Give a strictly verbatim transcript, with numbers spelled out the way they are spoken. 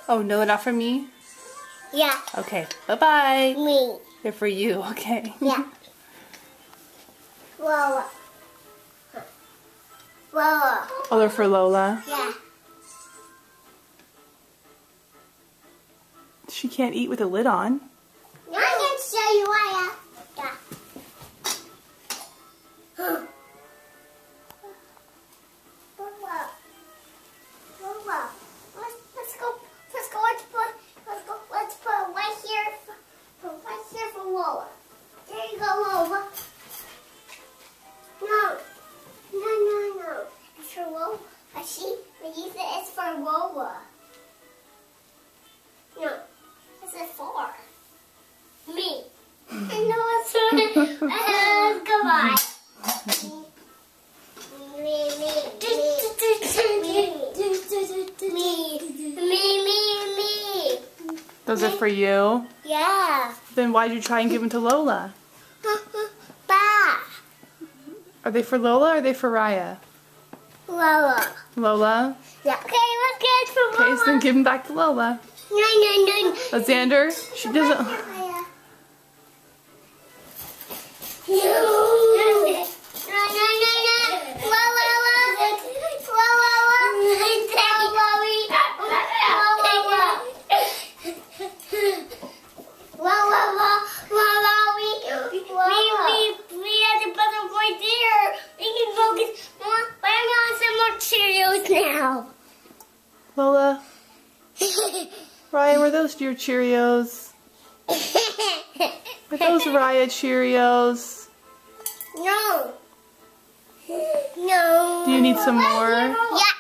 Oh, no, not for me? Yeah. Okay, bye-bye. Me. They're for you, okay. Yeah. Lola. Lola. Oh, they're for Lola? Yeah. She can't eat with the lid on. Now I can show you why. Yeah. Lola. Lola. Let's, let's go. Let's go. Let's put. Let's go. Let's put it right here. For, right here for Lola. There you go, Lola. No. No, no, no. It's for Lola. I see. But you said it's for Lola. No. What's it for? Me. I know it's for uh, goodbye. Me, me, me, me, me, me, me. Those are for you? Yeah. Then why'd you try and give them to Lola? Bah. Are they for Lola or are they for Raya? Lola. Lola? Yeah. Okay, let's get it for Okay, Lola. so then give them back to Lola. No, no, no. Alexander, she doesn't... No. No, no, no, no. Lola, Lola. Lola, Lola. Lola, Lola, we, we, we had the button right there. We can focus more, but I'm on some more Cheerios now. Lola? Raya, were those your Cheerios? Were those Raya Cheerios? No. No. Do you need some more? Yeah.